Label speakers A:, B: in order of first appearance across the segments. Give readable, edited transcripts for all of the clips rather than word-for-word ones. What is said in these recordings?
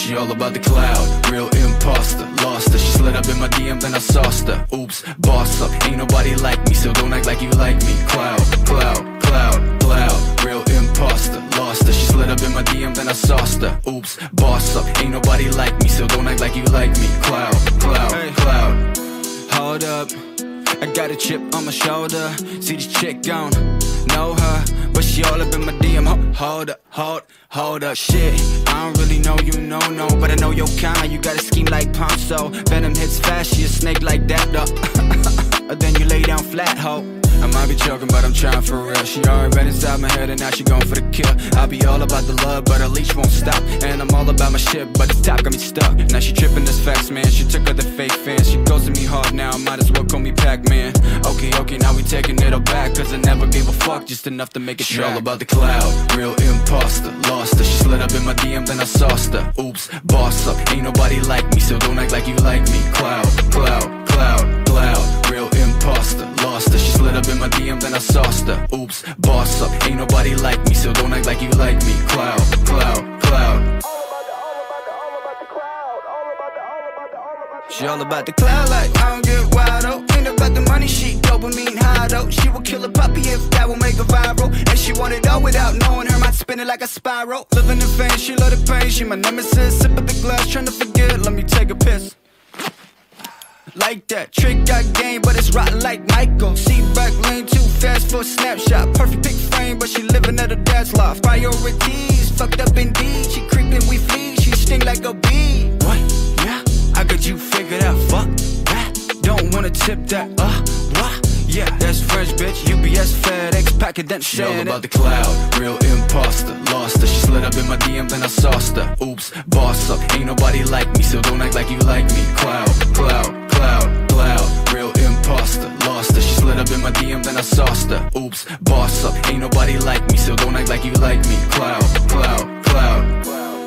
A: She all about the cloud, real imposter. Lost her, she slid up in my DM, then I sauced her. Oops, boss up, ain't nobody like me, so don't act like you like me. Cloud, cloud, cloud, cloud, real imposter. Lost her, she slid up in my DM, then I sauced her. Oops, boss up, ain't nobody like me, so don't act like you like me. Cloud, cloud, hey, cloud. Hold up, I got a chip on my shoulder. See this chick gone, know her, but she all up in my DM. Hold up, hold up, shit. I don't really know you, no, but I know your kind. You got a scheme like Ponzo. Venom hits fast, she a snake like that, though. Then you lay down flat, ho. I might be joking, but I'm trying for real. She already been inside my head and now she going for the kill. I be all about the love, but her leash won't stop. And I'm all about my shit, but the top got me stuck. Now she tripping, this facts, man. She took her the fake fans. She goes to me hard now, might as well call me Pac-Man. Okay, now we taking it all back, cause I never gave a fuck, just enough to make it track. She all about the cloud, real imposter. Lost her, she slid up in my DM, then I sauced her. Oops, boss up, ain't nobody like me, so don't act like you like me. Cloud, cloud, cloud, cloud, real imposter. Lost her, she slid up in my DM, then I sauced her. Oops, boss up, ain't nobody like me, so don't act like you like me. Cloud, cloud, cloud. She all about the cloud, like I don't get wild, oh. Ain't about the money, she dopamine high, though. She will kill a puppy if that will make her viral. And she want it all without knowing her mind spinning like a spiral. Living in vain, she love the pain, she my nemesis. Sip of the glass, trying to forget, let me take a piss. Like that, trick got game, but it's rotten like Michael. See back lane too fast for a snapshot. Perfect pick frame, but she living at her dad's loft. Priorities, fucked up indeed. She creeping, we flee, she sting like a bee. What? Yeah, I got you figured out, fuck that. Don't wanna tip that, what? Yeah, that's French, bitch, UPS, FedEx, packet, then she all about the cloud, real imposter. Lost her, she slid up in my DM, then I sauced her. Oops, boss up, ain't nobody like me, so don't act like you like me. Cloud, cloud, cloud, cloud, real imposter. Lost her, she slid up in my DM, then I sauced her. Oops, boss up, ain't nobody like me, so don't act like you like me. Cloud, cloud, cloud.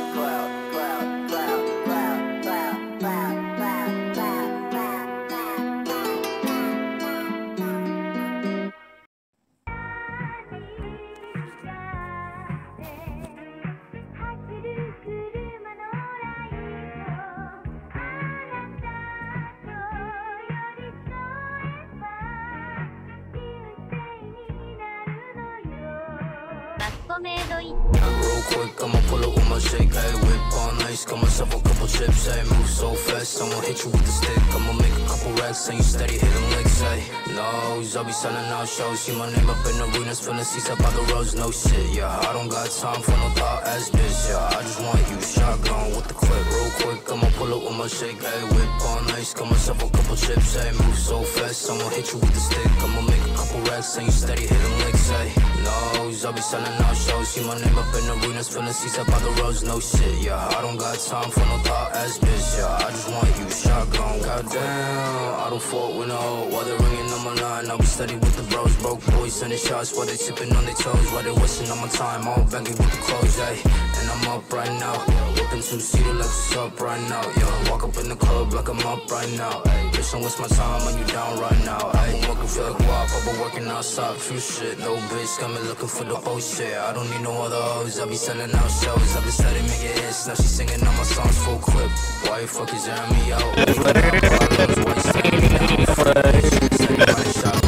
B: Real quick, I'ma pull up with my shake, ayy, whip on ice, got myself a couple chips, ayy, move so fast, I'ma hit you with the stick, I'ma make a couple racks, and you steady hitting licks, ayy, nose, I'll be selling out shows, see my name up in arenas, filling seats up by the roads, no shit, yeah, I don't got time for no thought ass bitch, yeah, I just want you shotgun with the clip, real quick, I'ma pull up with my shake, ayy, whip on ice, got myself a couple chips, ayy, move so fast, I'ma hit you with the stick, I'ma make a couple racks, and you steady hitting licks, ayy, nose, I'll be selling out shows, see my name up in arenas, filling seats up by the roads, no shit, yeah, I don't got time for no thought ass bitch, yeah, I just want you shotgun, goddamn, I don't fault with no, while they're ringing on my line, I'll be steady with the bros, broke boys sending shots while they tipping on their toes, while they wasting on my time, all baggy with the clothes, ayy, and I'm up right now, whipping two-seater like what's up right now, yeah, walk up in the club like I'm up right now, ayy, bitch, don't waste my time when you down right now, ayy, working feel like WAP, I've been working outside, few shit, no bitch, got me looking for the whole shit, I don't need no other hoes, I be selling out shows, I been steady making hits, now she singing all my songs full clip, why you fuck is airing me out, why you standing me down,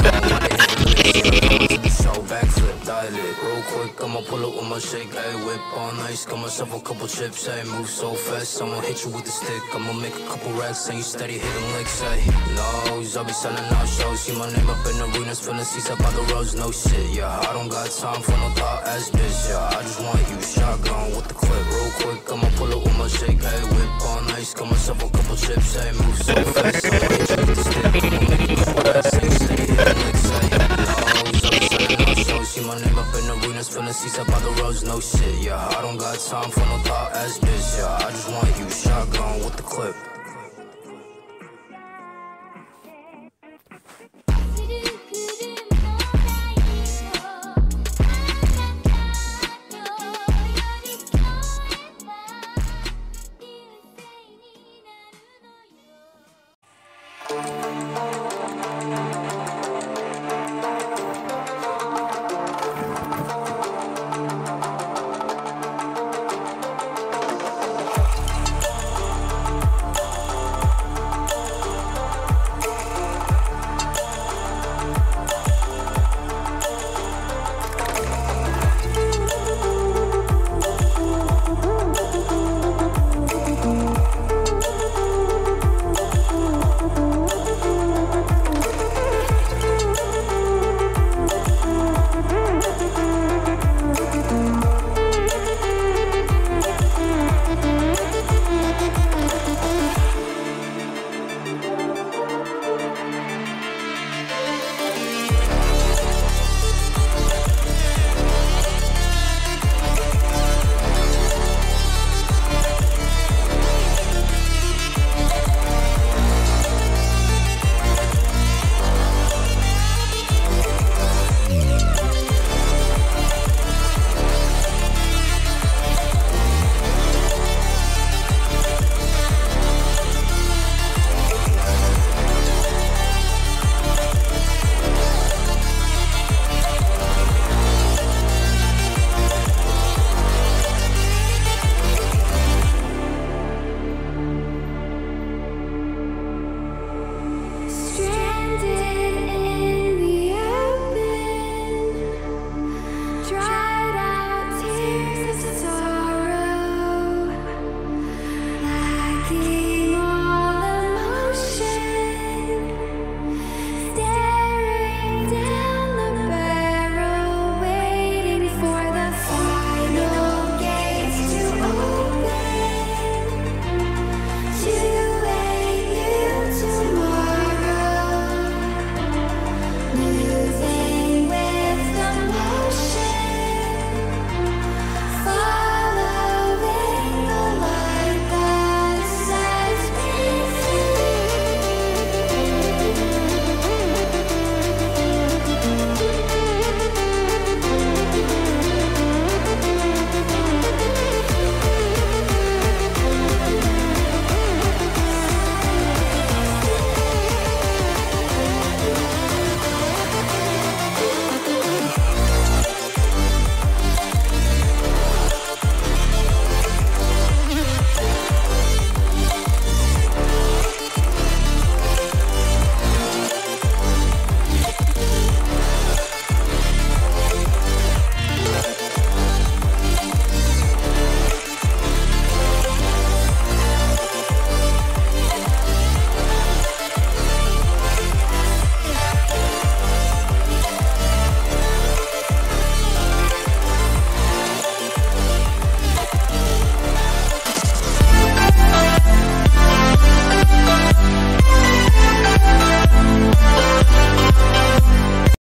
B: backflip, dial it, real quick, I'ma pull up with my shake, ayy, whip on ice, got myself a couple chips, ayy, move so fast, I'ma hit you with the stick, I'ma make a couple racks, and you steady hitting licks, ayy, nose, I'll be selling out shows, see my name up in arenas, filling seats up by the roads, no shit, yeah, I don't got time for no thought ass bitch, yeah, I just want you shotgun with the clip, real quick, I'ma pull up with my shake, ayy, whip on ice, got myself a couple chips, ayy, move so fast, I'ma hit you with the stick, I'ma make a couple racks, and you steady hitting licks, ayy, see my name up in arenas, filling seats up by the roads, no shit, yeah, I don't got time for no thought ass bitch, yeah, I just want you shotgun with the clip.